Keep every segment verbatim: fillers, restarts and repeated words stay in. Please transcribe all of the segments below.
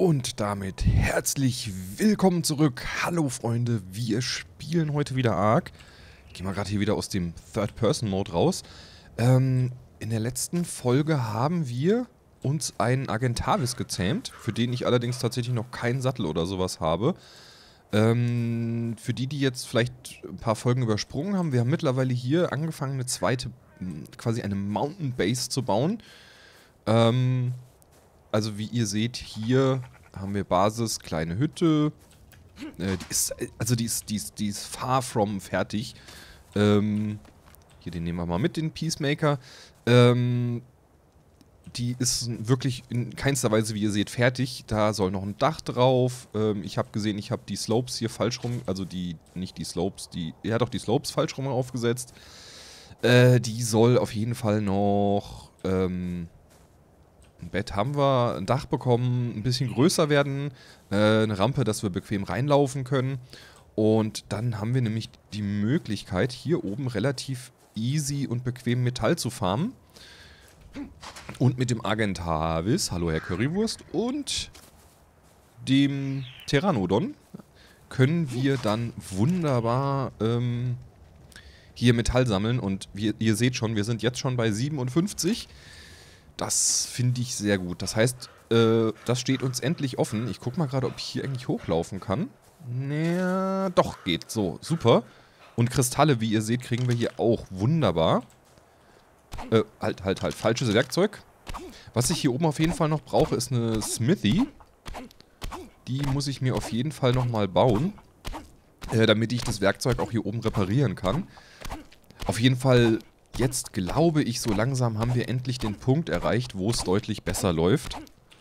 Und damit herzlich willkommen zurück. Hallo Freunde, wir spielen heute wieder Ark. Ich gehe mal gerade hier wieder aus dem Third-Person-Mode raus. Ähm, in der letzten Folge haben wir uns einen Argentavis gezähmt, für den ich allerdings tatsächlich noch keinen Sattel oder sowas habe. Ähm, für die, die jetzt vielleicht ein paar Folgen übersprungen haben, wir haben mittlerweile hier angefangen, eine zweite, quasi eine Mountain Base zu bauen. Ähm... Also wie ihr seht, hier haben wir Basis, kleine Hütte. Äh, die ist, also die ist, die ist, die ist far from fertig. Ähm, hier, den nehmen wir mal mit, den Peacemaker. Ähm, die ist wirklich in keinster Weise, wie ihr seht, fertig. Da soll noch ein Dach drauf. Ähm, ich habe gesehen, ich habe die Slopes hier falsch rum, also die, nicht die Slopes, die, ja doch die Slopes falsch rum aufgesetzt. Äh, die soll auf jeden Fall noch, ähm... ein Bett haben wir, ein Dach bekommen, ein bisschen größer werden, äh, eine Rampe, dass wir bequem reinlaufen können. Und dann haben wir nämlich die Möglichkeit, hier oben relativ easy und bequem Metall zu farmen. Und mit dem Argentavis, hallo Herr Currywurst, und dem Pteranodon können wir dann wunderbar ähm, hier Metall sammeln. Und wir, ihr seht schon, wir sind jetzt schon bei siebenundfünfzig. Das finde ich sehr gut. Das heißt, äh, das steht uns endlich offen. Ich gucke mal gerade, ob ich hier eigentlich hochlaufen kann. Naja, doch, geht. So, super. Und Kristalle, wie ihr seht, kriegen wir hier auch wunderbar. Äh, halt, halt, halt. Falsches Werkzeug. Was ich hier oben auf jeden Fall noch brauche, ist eine Smithy. Die muss ich mir auf jeden Fall nochmal bauen. Äh, damit ich das Werkzeug auch hier oben reparieren kann. Auf jeden Fall... Jetzt glaube ich, so langsam haben wir endlich den Punkt erreicht, wo es deutlich besser läuft.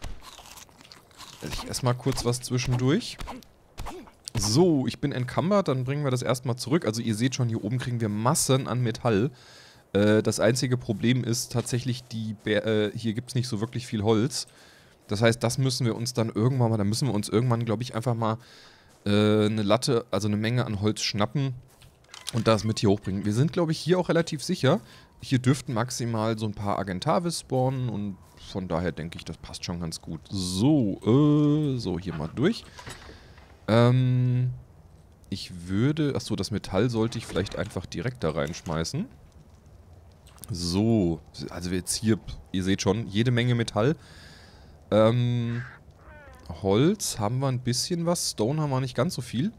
Ich esse mal kurz was zwischendurch. So, ich bin encumbered, dann bringen wir das erstmal zurück. Also ihr seht schon, hier oben kriegen wir Massen an Metall. Äh, das einzige Problem ist tatsächlich, die Bär äh, hier gibt es nicht so wirklich viel Holz. Das heißt, das müssen wir uns dann irgendwann mal, da müssen wir uns irgendwann, glaube ich, einfach mal äh, eine Latte, also eine Menge an Holz schnappen. Und das mit hier hochbringen. Wir sind, glaube ich, hier auch relativ sicher. Hier dürften maximal so ein paar Argentavis spawnen. Und von daher denke ich, das passt schon ganz gut. So, äh, so, hier mal durch. Ähm, ich würde... Achso, das Metall sollte ich vielleicht einfach direkt da reinschmeißen. So, also jetzt hier, ihr seht schon, jede Menge Metall. Ähm, Holz haben wir ein bisschen was. Stone haben wir nicht ganz so viel.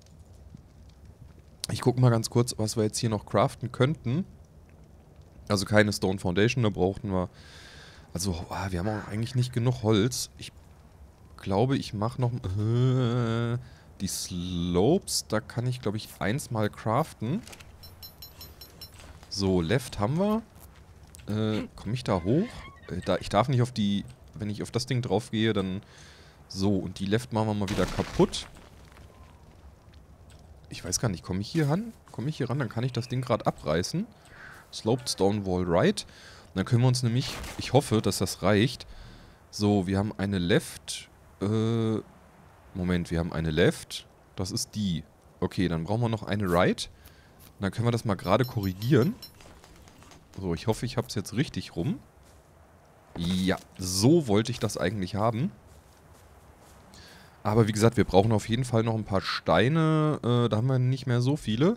Ich gucke mal ganz kurz, was wir jetzt hier noch craften könnten. Also keine Stone Foundation, da brauchten wir... Also, oh, wir haben auch eigentlich nicht genug Holz. Ich glaube, ich mache noch... Äh, die Slopes, da kann ich, glaube ich, eins mal craften. So, Left haben wir. Äh, komme ich da hoch? Äh, da, ich darf nicht auf die... Wenn ich auf das Ding drauf gehe, dann... So, und die Left machen wir mal wieder kaputt. Ich weiß gar nicht, komme ich hier ran? Komme ich hier ran, dann kann ich das Ding gerade abreißen. Sloped Stone Wall Right. Und dann können wir uns nämlich, ich hoffe, dass das reicht. So, wir haben eine Left. Äh, Moment, wir haben eine Left. Das ist die. Okay, dann brauchen wir noch eine Right. Und dann können wir das mal gerade korrigieren. So, ich hoffe, ich habe es jetzt richtig rum. Ja, so wollte ich das eigentlich haben. Aber wie gesagt, wir brauchen auf jeden Fall noch ein paar Steine. Äh, da haben wir nicht mehr so viele.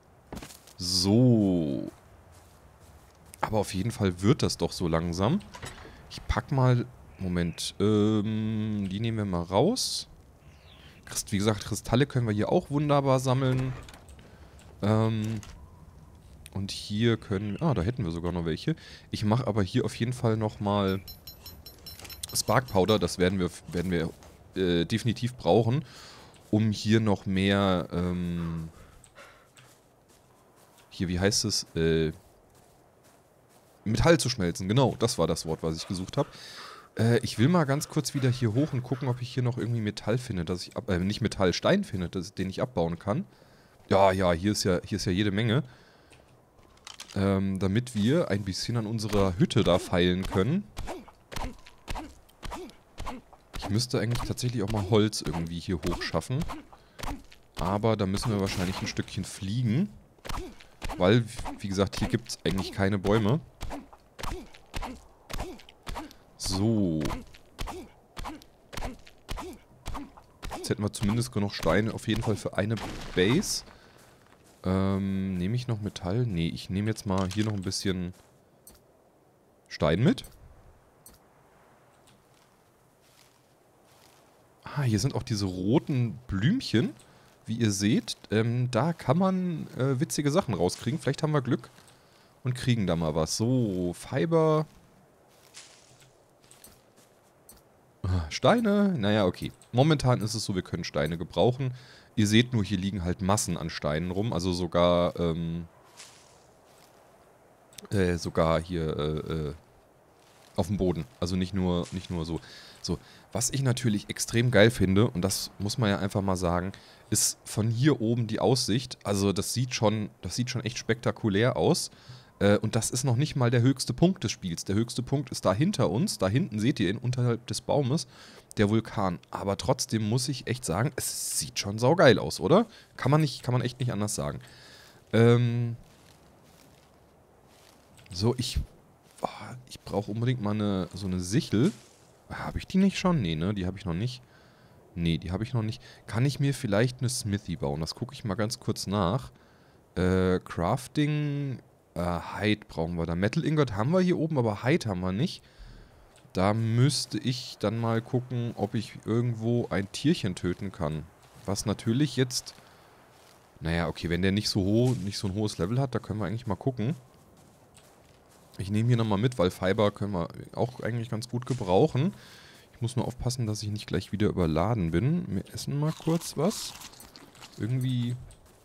So. Aber auf jeden Fall wird das doch so langsam. Ich pack mal... Moment. Ähm, die nehmen wir mal raus. Christ, wie gesagt, Kristalle können wir hier auch wunderbar sammeln. Ähm, und hier können... Ah, da hätten wir sogar noch welche. Ich mache aber hier auf jeden Fall nochmal Spark Powder. Das werden wir... Werden wir Äh, definitiv brauchen, um hier noch mehr, ähm, hier, wie heißt es, äh, Metall zu schmelzen. Genau, das war das Wort, was ich gesucht habe. Äh, ich will mal ganz kurz wieder hier hoch und gucken, ob ich hier noch irgendwie Metall finde, dass ich, ab äh, nicht Metall, Stein finde, dass, den ich abbauen kann. Ja, ja, hier ist ja, hier ist ja jede Menge. Ähm, damit wir ein bisschen an unserer Hütte da feilen können. Ich müsste eigentlich tatsächlich auch mal Holz irgendwie hier hoch schaffen. Aber da müssen wir wahrscheinlich ein Stückchen fliegen. Weil, wie gesagt, hier gibt es eigentlich keine Bäume. So. Jetzt hätten wir zumindest genug Steine auf jeden Fall für eine Base. Ähm, nehme ich noch Metall? Nee, ich nehme jetzt mal hier noch ein bisschen Stein mit. Ah, hier sind auch diese roten Blümchen, wie ihr seht. Ähm, da kann man äh, witzige Sachen rauskriegen. Vielleicht haben wir Glück und kriegen da mal was. So, Fiber. Ah, Steine. Naja, okay. Momentan ist es so, wir können Steine gebrauchen. Ihr seht nur, hier liegen halt Massen an Steinen rum. Also sogar, ähm, äh, sogar hier, äh, äh, auf dem Boden. Also nicht nur, nicht nur so. So, was ich natürlich extrem geil finde, und das muss man ja einfach mal sagen, ist von hier oben die Aussicht. Also das sieht schon, das sieht schon echt spektakulär aus. Äh, und das ist noch nicht mal der höchste Punkt des Spiels. Der höchste Punkt ist da hinter uns. Da hinten seht ihr ihn, unterhalb des Baumes, der Vulkan. Aber trotzdem muss ich echt sagen, es sieht schon saugeil aus, oder? Kann man nicht, kann man echt nicht anders sagen. Ähm... So, ich... Oh, ich brauche unbedingt mal eine, so eine Sichel. Habe ich die nicht schon? Nee, ne? Die habe ich noch nicht. Nee, die habe ich noch nicht. Kann ich mir vielleicht eine Smithy bauen? Das gucke ich mal ganz kurz nach. Äh, Crafting... Äh, Hide brauchen wir da. Metal Ingot haben wir hier oben, aber Hide haben wir nicht. Da müsste ich dann mal gucken, ob ich irgendwo ein Tierchen töten kann. Was natürlich jetzt... Naja, okay, wenn der nicht so hoch, nicht so ein hohes Level hat, da können wir eigentlich mal gucken. Ich nehme hier nochmal mit, weil Fiber können wir auch eigentlich ganz gut gebrauchen. Ich muss nur aufpassen, dass ich nicht gleich wieder überladen bin. Wir essen mal kurz was. Irgendwie...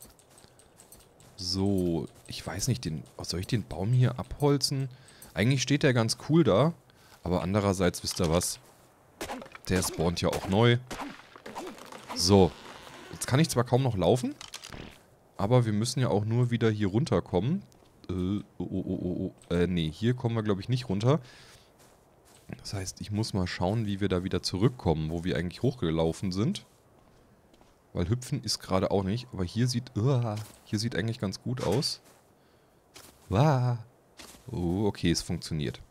So, ich weiß nicht, den, soll ich den Baum hier abholzen? Eigentlich steht der ganz cool da. Aber andererseits, wisst ihr was? Der spawnt ja auch neu. So, jetzt kann ich zwar kaum noch laufen. Aber wir müssen ja auch nur wieder hier runterkommen. Äh, oh, oh, oh, oh. Äh, nee, hier kommen wir, glaube ich, nicht runter. Das heißt, ich muss mal schauen, wie wir da wieder zurückkommen, wo wir eigentlich hochgelaufen sind. Weil hüpfen ist gerade auch nicht. Aber hier sieht... Uh, hier sieht eigentlich ganz gut aus. Uh, oh, okay, es funktioniert.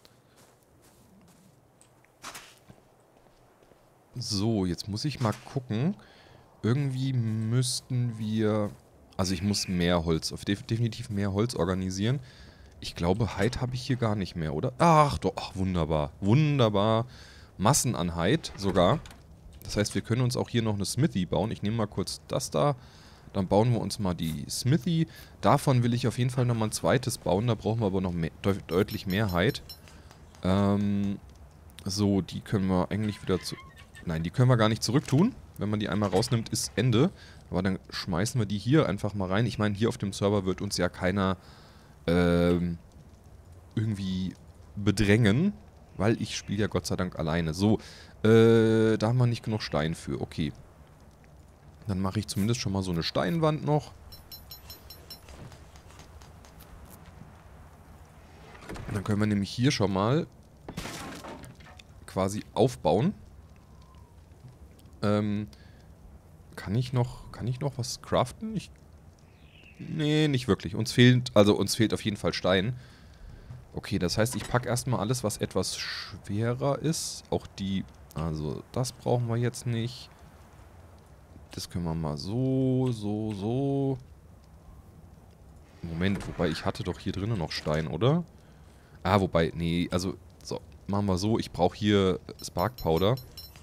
So, jetzt muss ich mal gucken. Irgendwie müssten wir... Also ich muss mehr Holz, auf def definitiv mehr Holz organisieren. Ich glaube, Hide habe ich hier gar nicht mehr, oder? Ach doch, ach, wunderbar. Wunderbar. Massen an Hide sogar. Das heißt, wir können uns auch hier noch eine Smithy bauen. Ich nehme mal kurz das da. Dann bauen wir uns mal die Smithy. Davon will ich auf jeden Fall nochmal ein zweites bauen. Da brauchen wir aber noch mehr, deut deutlich mehr Hide. Ähm, so, die können wir eigentlich wieder zu... Nein, die können wir gar nicht zurücktun. Wenn man die einmal rausnimmt, ist Ende. Aber dann schmeißen wir die hier einfach mal rein. Ich meine, hier auf dem Server wird uns ja keiner ähm, irgendwie bedrängen. Weil ich spiele ja Gott sei Dank alleine. So, äh, da haben wir nicht genug Stein für. Okay. Dann mache ich zumindest schon mal so eine Steinwand noch. Und dann können wir nämlich hier schon mal quasi aufbauen. Ähm, kann ich noch, kann ich noch was craften? Ich, nee, nicht wirklich. Uns fehlt, also uns fehlt auf jeden Fall Stein. Okay, das heißt, ich packe erstmal alles, was etwas schwerer ist. Auch die, also das brauchen wir jetzt nicht. Das können wir mal so, so, so. Moment, wobei ich hatte doch hier drinnen noch Stein, oder? Ah, wobei, nee, also, so, machen wir so. Ich brauche hier Spark Powder.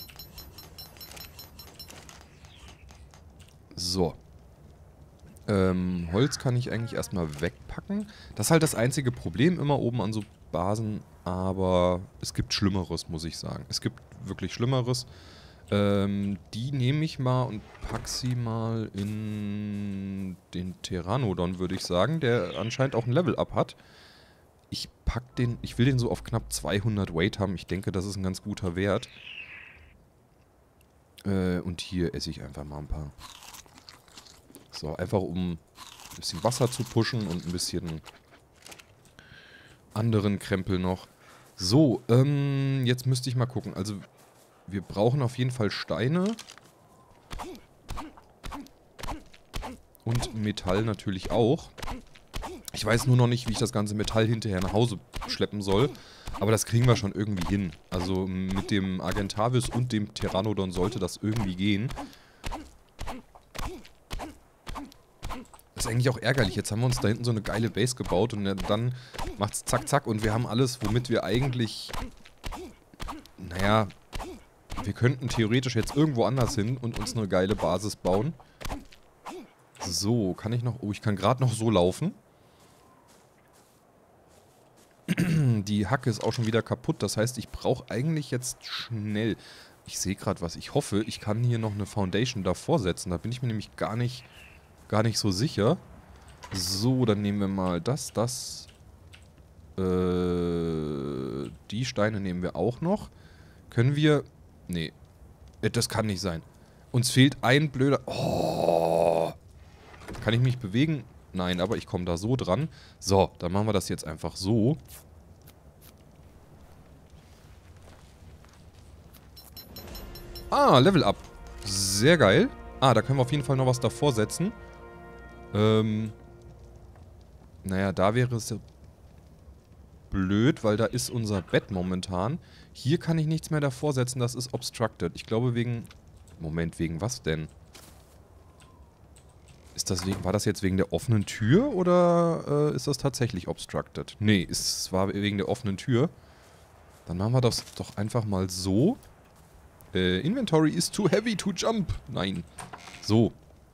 So. Ähm, Holz kann ich eigentlich erstmal wegpacken. Das ist halt das einzige Problem immer oben an so Basen, aber es gibt Schlimmeres, muss ich sagen. Es gibt wirklich Schlimmeres. Ähm, die nehme ich mal und pack sie mal in den Pteranodon, würde ich sagen, der anscheinend auch ein Level-Up hat. Ich pack den, ich will den so auf knapp zweihundert Weight haben. Ich denke, das ist ein ganz guter Wert. Äh, und hier esse ich einfach mal ein paar. So, einfach um ein bisschen Wasser zu pushen und ein bisschen anderen Krempel noch. So, ähm, jetzt müsste ich mal gucken. Also, wir brauchen auf jeden Fall Steine. Und Metall natürlich auch. Ich weiß nur noch nicht, wie ich das ganze Metall hinterher nach Hause schleppen soll. Aber das kriegen wir schon irgendwie hin. Also mit dem Argentavis und dem Pteranodon sollte das irgendwie gehen. Das ist eigentlich auch ärgerlich. Jetzt haben wir uns da hinten so eine geile Base gebaut und dann macht's zack, zack und wir haben alles, womit wir eigentlich... Naja, wir könnten theoretisch jetzt irgendwo anders hin und uns eine geile Basis bauen. So, kann ich noch... Oh, ich kann gerade noch so laufen. Die Hacke ist auch schon wieder kaputt. Das heißt, ich brauche eigentlich jetzt schnell... Ich sehe gerade was. Ich hoffe, ich kann hier noch eine Foundation davor setzen. Da bin ich mir nämlich gar nicht... Gar nicht so sicher. So, dann nehmen wir mal das, das. Äh, die Steine nehmen wir auch noch. Können wir... Nee. Das kann nicht sein. Uns fehlt ein blöder... Oh! Kann ich mich bewegen? Nein, aber ich komme da so dran. So, dann machen wir das jetzt einfach so. Ah, Level Up. Sehr geil. Ah, da können wir auf jeden Fall noch was davor setzen. Ähm, naja, da wäre es blöd, weil da ist unser Bett momentan. Hier kann ich nichts mehr davor setzen, das ist obstructed. Ich glaube wegen... Moment, wegen was denn? Ist das wegen, war das jetzt wegen der offenen Tür oder äh, ist das tatsächlich obstructed? Nee, es war wegen der offenen Tür. Dann machen wir das doch einfach mal so. Äh, Inventory is too heavy to jump. Nein. So.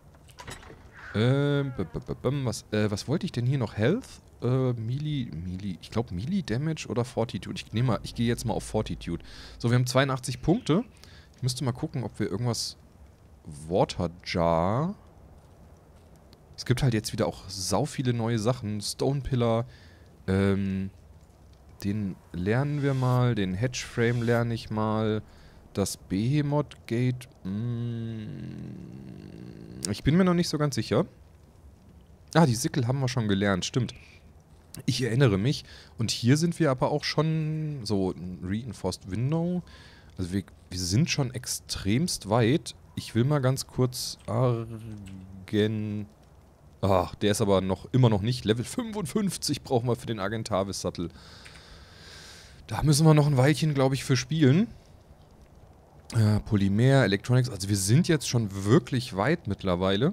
Ähm, was, äh, was wollte ich denn hier noch? Health? Äh, Melee, Melee, ich glaube Melee Damage oder Fortitude. Ich nehme mal, ich gehe jetzt mal auf Fortitude. So, wir haben zweiundachtzig Punkte. Ich müsste mal gucken, ob wir irgendwas... Water Jar... Es gibt halt jetzt wieder auch sau viele neue Sachen. Stone Pillar, ähm, den lernen wir mal. Den Hedge Frame lerne ich mal. Das Behemoth Gate, mh, ich bin mir noch nicht so ganz sicher. Ah, die Sickel haben wir schon gelernt, stimmt. Ich erinnere mich. Und hier sind wir aber auch schon so ein Reinforced Window. Also wir, wir sind schon extremst weit. Ich will mal ganz kurz Argen... Ach, der ist aber noch immer noch nicht. Level fünfundfünfzig brauchen wir für den Argentavis-Sattel. Da müssen wir noch ein Weilchen, glaube ich, für spielen. Äh, Polymer, Electronics. Also wir sind jetzt schon wirklich weit mittlerweile.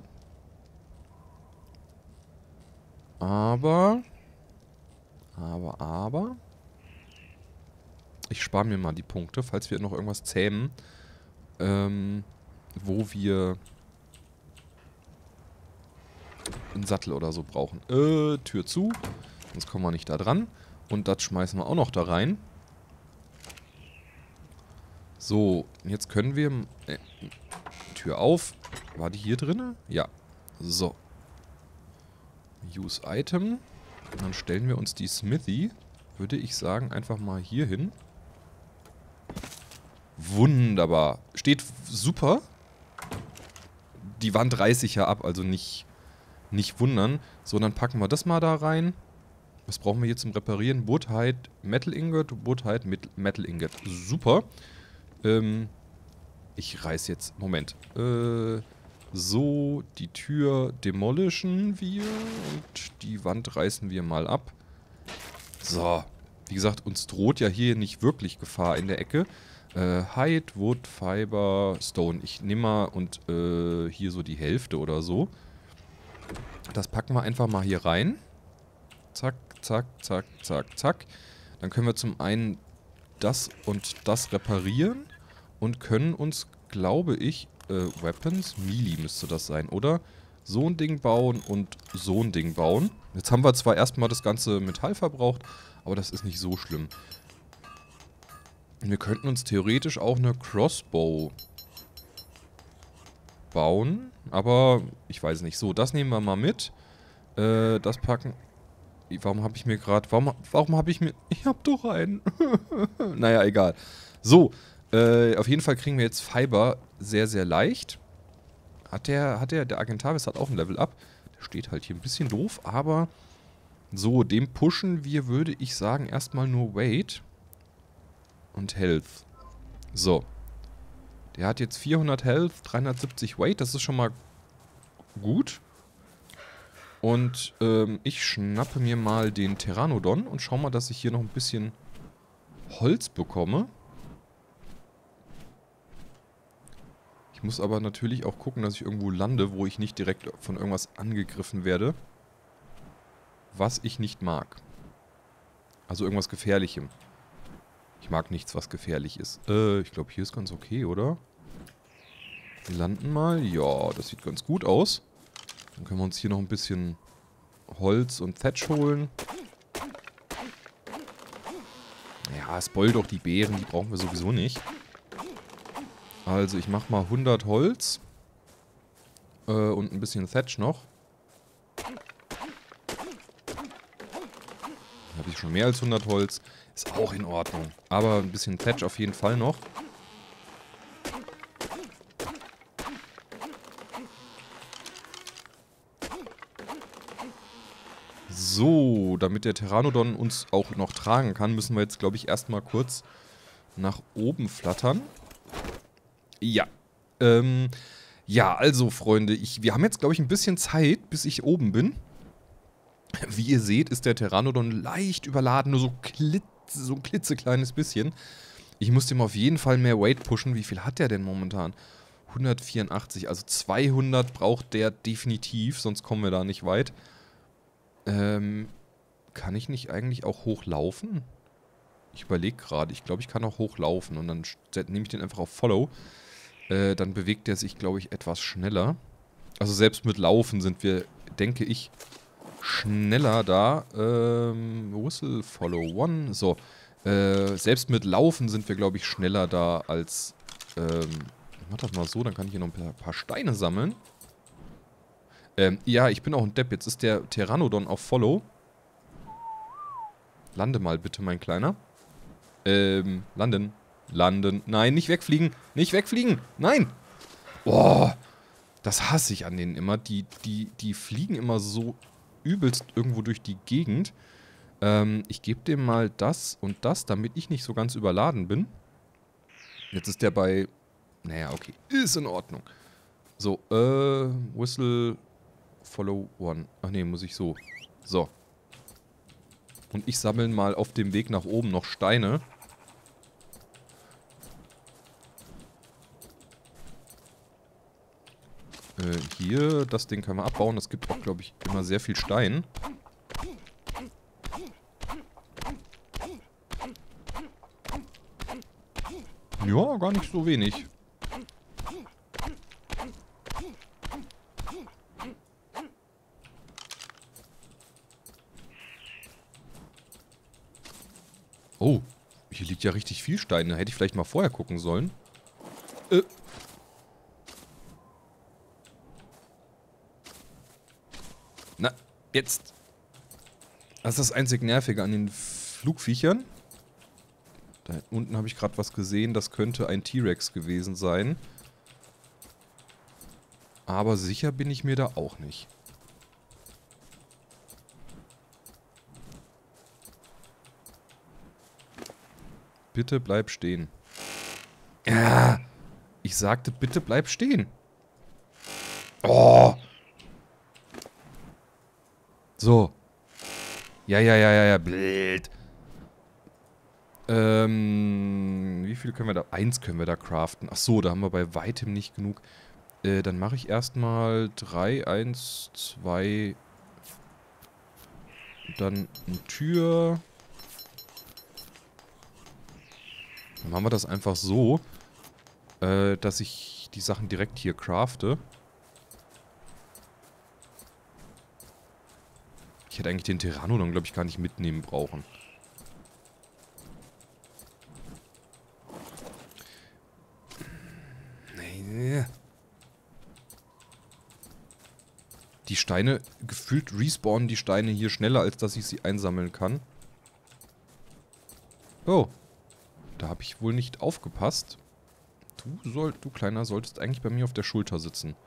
Aber... Aber, aber... Ich spare mir mal die Punkte, falls wir noch irgendwas zähmen. Ähm, wo wir... einen Sattel oder so brauchen. Äh, Tür zu. Sonst kommen wir nicht da dran. Und das schmeißen wir auch noch da rein. So, jetzt können wir... Äh, Tür auf. War die hier drin? Ja. So. Use Item. Dann stellen wir uns die Smithy, würde ich sagen, einfach mal hier hin. Wunderbar. Steht super. Die Wand reiße ich ja ab, also nicht... Nicht wundern. So, dann packen wir das mal da rein. Was brauchen wir hier zum Reparieren? Woodhide, Metal Ingot, Woodhide, Metal Ingot. Super. Ähm, ich reiß jetzt... Moment. Äh, so, die Tür demolishen wir und die Wand reißen wir mal ab. So. Wie gesagt, uns droht ja hier nicht wirklich Gefahr in der Ecke. Äh, Hide, Wood, Fiber, Stone. Ich nehme mal und äh, hier so die Hälfte oder so. Das packen wir einfach mal hier rein. Zack, zack, zack, zack, zack. Dann können wir zum einen das und das reparieren und können uns, glaube ich, äh, Weapons, Melee müsste das sein, oder? So ein Ding bauen und so ein Ding bauen. Jetzt haben wir zwar erstmal das ganze Metall verbraucht, aber das ist nicht so schlimm. Wir könnten uns theoretisch auch eine Crossbow bauen, aber ich weiß nicht. So, das nehmen wir mal mit. Äh, das packen... Warum habe ich mir gerade... Warum, warum habe ich mir... Ich habe doch einen. Naja, egal. So, äh, auf jeden Fall kriegen wir jetzt Fiber sehr, sehr leicht. Hat der... Hat der... Der Argentavis hat auch ein Level Up. Der steht halt hier ein bisschen doof, aber... So, dem pushen wir, würde ich sagen, erstmal nur Weight und Health. So. Der hat jetzt vierhundert Health, dreihundertsiebzig Weight, das ist schon mal gut. Und ähm, ich schnappe mir mal den Pteranodon und schau mal, dass ich hier noch ein bisschen Holz bekomme. Ich muss aber natürlich auch gucken, dass ich irgendwo lande, wo ich nicht direkt von irgendwas angegriffen werde, was ich nicht mag. Also irgendwas Gefährlichem. Ich mag nichts, was gefährlich ist. Äh, ich glaube, hier ist ganz okay, oder? Wir landen mal. Ja, das sieht ganz gut aus. Dann können wir uns hier noch ein bisschen Holz und Thatch holen. Ja, spoil doch die Beeren, die brauchen wir sowieso nicht. Also ich mache mal hundert Holz. Äh, und ein bisschen Thatch noch. Da habe ich schon mehr als hundert Holz. Ist auch in Ordnung. Aber ein bisschen Thatch auf jeden Fall noch. So, damit der Pteranodon uns auch noch tragen kann, müssen wir jetzt, glaube ich, erstmal kurz nach oben flattern. Ja. Ähm, ja, also, Freunde, ich, wir haben jetzt, glaube ich, ein bisschen Zeit, bis ich oben bin. Wie ihr seht, ist der Pteranodon leicht überladen, nur so, klitz, so ein klitzekleines bisschen. Ich muss dem auf jeden Fall mehr Weight pushen. Wie viel hat der denn momentan? hundertvierundachtzig, also zweihundert braucht der definitiv, sonst kommen wir da nicht weit. Ähm, kann ich nicht eigentlich auch hochlaufen? Ich überlege gerade. Ich glaube, ich kann auch hochlaufen. Und dann nehme ich den einfach auf Follow. Äh, dann bewegt der sich, glaube ich, etwas schneller. Also selbst mit Laufen sind wir, denke ich, schneller da. Ähm, Whistle, Follow One. So. Äh, selbst mit Laufen sind wir, glaube ich, schneller da als... Ähm, ich mach das mal so, dann kann ich hier noch ein paar Steine sammeln. Ähm, ja, ich bin auch ein Depp. Jetzt ist der Pteranodon auf Follow. Lande mal bitte, mein Kleiner. Ähm, landen. Landen. Nein, nicht wegfliegen. Nicht wegfliegen. Nein. Boah. Das hasse ich an denen immer. Die, die, die fliegen immer so übelst irgendwo durch die Gegend. Ähm, ich gebe dem mal das und das, damit ich nicht so ganz überladen bin. Jetzt ist der bei... Naja, okay. Ist in Ordnung. So, äh, Whistle... Follow One. Ach nee, muss ich so. So. Und ich sammle mal auf dem Weg nach oben noch Steine. Äh, hier, das Ding können wir abbauen. Das gibt auch, glaube ich, immer sehr viel Stein. Ja, gar nicht so wenig. Oh, hier liegt ja richtig viel Stein. Da hätte ich vielleicht mal vorher gucken sollen. Äh. Na, jetzt. Das ist das einzig Nervige an den Flugviechern. Da unten habe ich gerade was gesehen. Das könnte ein T-Rex gewesen sein. Aber sicher bin ich mir da auch nicht. Bitte bleib stehen. Ja, ich sagte, bitte bleib stehen. Oh. So. Ja, ja, ja, ja, ja, blöd. Ähm, wie viel können wir da? Eins können wir da craften. Ach so, da haben wir bei weitem nicht genug. Äh, dann mache ich erstmal drei, eins, zwei. Dann eine Tür. Dann machen wir das einfach so, äh, dass ich die Sachen direkt hier crafte. Ich hätte eigentlich den Pteranodon, glaube ich, gar nicht mitnehmen brauchen. Nee. Die Steine, gefühlt respawnen die Steine hier schneller, als dass ich sie einsammeln kann. Oh. Da habe ich wohl nicht aufgepasst. Du, soll, du Kleiner, solltest eigentlich bei mir auf der Schulter sitzen.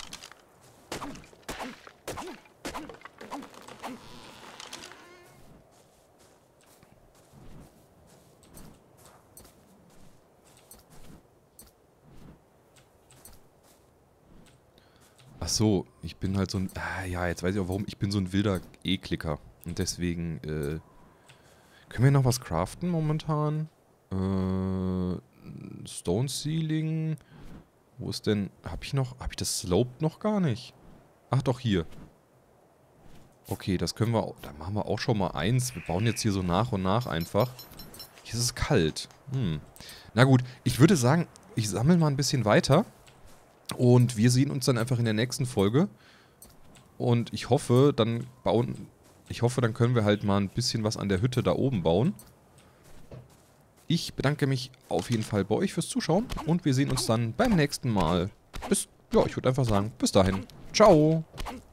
Ach so, ich bin halt so ein... Ah, ja, jetzt weiß ich auch warum. Ich bin so ein wilder E-Klicker. Und deswegen, äh... Können wir noch was craften momentan? Äh, Stone Ceiling. Wo ist denn... Hab ich noch... Hab ich das Sloped noch gar nicht? Ach doch, hier. Okay, das können wir... auch- Da machen wir auch schon mal eins. Wir bauen jetzt hier so nach und nach einfach. Hier ist es kalt. Hm. Na gut, ich würde sagen, ich sammle mal ein bisschen weiter. Und wir sehen uns dann einfach in der nächsten Folge. Und ich hoffe, dann bauen... Ich hoffe, dann können wir halt mal ein bisschen was an der Hütte da oben bauen. Ich bedanke mich auf jeden Fall bei euch fürs Zuschauen. Und wir sehen uns dann beim nächsten Mal. Bis... Ja, ich würde einfach sagen, bis dahin. Ciao!